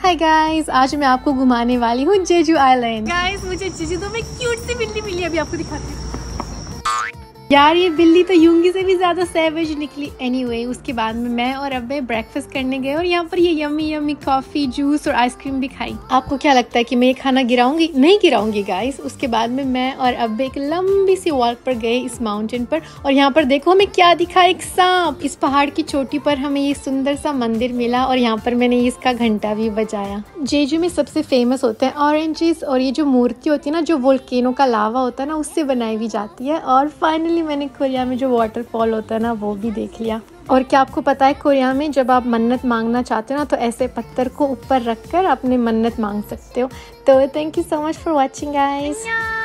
Hi guys, आज मैं आपको घुमाने वाली हूँ जेजू आइलैंड। गाइस मुझे जेजू में क्यूट सी बिल्ली मिली, अभी आपको दिखाती हूँ। यार ये बिल्ली तो यूंगी से भी ज्यादा सैवेज निकली। एनीवे, उसके बाद में मैं और अब्बे ब्रेकफास्ट करने गए और यहाँ पर ये यम्मी यम्मी कॉफी, जूस और आइसक्रीम भी खाई। आपको क्या लगता है कि मैं ये खाना गिराऊंगी? नहीं गिराऊंगी गाइस। उसके बाद में मैं और अब्बे एक लंबी सी वॉक पर गए इस माउंटेन पर, और यहाँ पर देखो हमें क्या दिखा, एक सांप। इस पहाड़ की चोटी पर हमें ये सुंदर सा मंदिर मिला और यहाँ पर मैंने इसका घंटा भी बजाया। जेजू में सबसे फेमस होते हैं ऑरेंजेस, और ये जो मूर्ति होती है ना, जो वोल्केनो का लावा होता है ना, उससे बनाई भी जाती है। और फाइनली मैंने कोरिया में जो वाटरफॉल होता है ना, वो भी देख लिया। और क्या आपको पता है, कोरिया में जब आप मन्नत मांगना चाहते हो ना, तो ऐसे पत्थर को ऊपर रखकर अपने मन्नत मांग सकते हो। तो thank you so much for watching guys.